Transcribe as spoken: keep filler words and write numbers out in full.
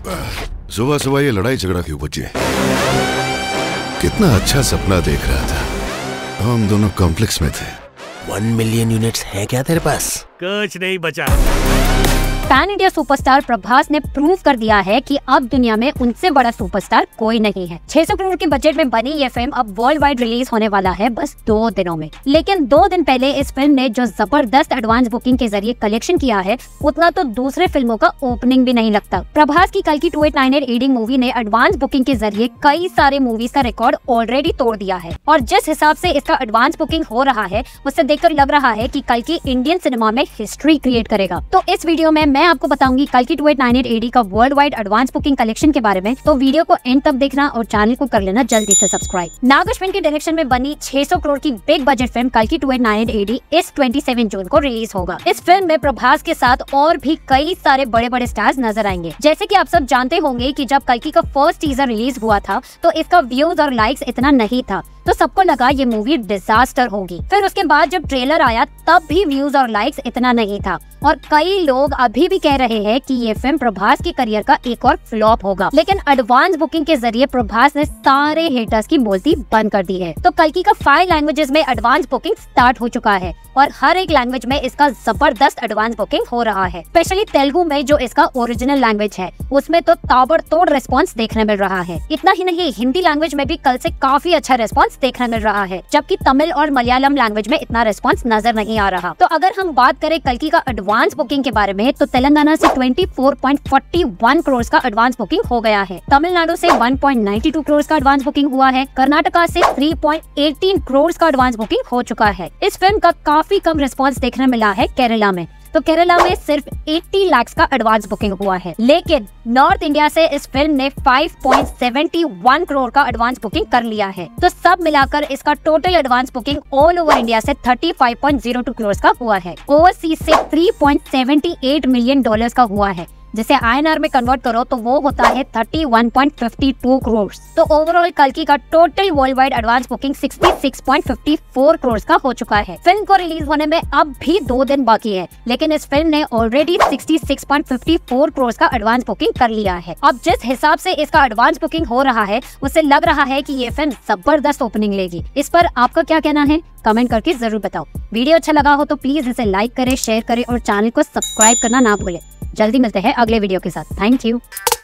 सुबह सुबह ये लड़ाई झगड़ा क्यों बचे? कितना अच्छा सपना देख रहा था। हम दोनों कॉम्प्लेक्स में थे। वन मिलियन यूनिट्स है क्या तेरे पास? कुछ नहीं बचा। पैन इंडिया सुपरस्टार प्रभास ने प्रूव कर दिया है कि अब दुनिया में उनसे बड़ा सुपरस्टार कोई नहीं है। छह सौ करोड़ के बजट में बनी ये फिल्म अब वर्ल्ड वाइड रिलीज होने वाला है बस दो दिनों में। लेकिन दो दिन पहले इस फिल्म ने जो जबरदस्त एडवांस बुकिंग के जरिए कलेक्शन किया है, उतना तो दूसरे फिल्मों का ओपनिंग भी नहीं लगता। प्रभास की कल की टू एट नाइन एट एडिंग मूवी ने एडवांस बुकिंग के जरिए कई सारे मूवीज का रिकॉर्ड ऑलरेडी तोड़ दिया है और जिस हिसाब से इसका एडवांस बुकिंग हो रहा है, उससे देखकर लग रहा है कि कल की इंडियन सिनेमा में हिस्ट्री क्रिएट करेगा। तो इस वीडियो में मैं आपको बताऊंगी कल की two eight nine eight AD का world wide advance booking collection के बारे में। तो वीडियो को एंड तक देखना और चैनल को कर लेना जल्दी से सब्सक्राइब। नाग अश्विन के डायरेक्शन में बनी छह सौ करोड़ की बिग बजट फिल्म कल की two eight nine eight AD इस सत्ताईस जून को रिलीज होगा। इस फिल्म में प्रभास के साथ और भी कई सारे बड़े बड़े स्टार्स नजर आएंगे। जैसे कि आप सब जानते होंगे कि जब कल्कि का फर्स्ट टीजर रिलीज हुआ था तो इसका व्यूज और लाइक्स इतना नहीं था, तो सबको लगा ये मूवी डिजास्टर होगी। फिर उसके बाद जब ट्रेलर आया तब भी व्यूज और लाइक्स इतना नहीं था और कई लोग अभी भी कह रहे हैं कि ये फिल्म प्रभास के करियर का एक और फ्लॉप होगा। लेकिन एडवांस बुकिंग के जरिए प्रभास ने सारे हेटर्स की बोलती बंद कर दी है। तो कल्कि का फाइव लैंग्वेजेस में एडवांस बुकिंग स्टार्ट हो चुका है और हर एक लैंग्वेज में इसका जबरदस्त एडवांस बुकिंग हो रहा है। स्पेशली तेलुगु में जो इसका ओरिजिनल लैंग्वेज है उसमें तो ताबड़तोड़ रिस्पॉन्स देखने मिल रहा है। इतना ही नहीं, हिंदी लैंग्वेज में भी कल से काफी अच्छा रिस्पॉन्स देखने मिल रहा है, जबकि तमिल और मलयालम लैंग्वेज में इतना रिस्पॉन्स नजर नहीं आ रहा। तो अगर हम बात करें कल्कि का एडवांस बुकिंग के बारे में, तो तेलंगाना से चौबीस पॉइंट फोर वन करोड़ का एडवांस बुकिंग हो गया है। तमिलनाडु से one point nine two crore का एडवांस बुकिंग हुआ है। कर्नाटका से three point one eight crore का एडवांस बुकिंग हो चुका है। इस फिल्म का काफी कम रिस्पॉन्स देखने मिला है केरला में। तो केरला में सिर्फ अस्सी लाख का एडवांस बुकिंग हुआ है। लेकिन नॉर्थ इंडिया से इस फिल्म ने five point seven one crore का एडवांस बुकिंग कर लिया है। तो सब मिलाकर इसका total advance booking all over India से thirty five point zero two crore का हुआ है। ओवरसीज से three point seven eight million dollars का हुआ है, जिसे आई एन आर में कन्वर्ट करो तो वो होता है thirty one point five two crore. तो ओवरऑल कल्कि का total world wide advance booking sixty six point five four crore का हो चुका है। फिल्म को रिलीज होने में अब भी दो दिन बाकी है, लेकिन इस फिल्म ने already sixty six point five four crore का एडवांस बुकिंग कर लिया है। अब जिस हिसाब से इसका एडवांस बुकिंग हो रहा है, उससे लग रहा है कि ये फिल्म जबरदस्त ओपनिंग लेगी। इस पर आपका क्या कहना है, कमेंट करके जरूर बताओ। वीडियो अच्छा लगा हो तो प्लीज इसे लाइक करें, शेयर करें और चैनल को सब्सक्राइब करना ना भूलें। जल्दी मिलते हैं अगले वीडियो के साथ। Thank you.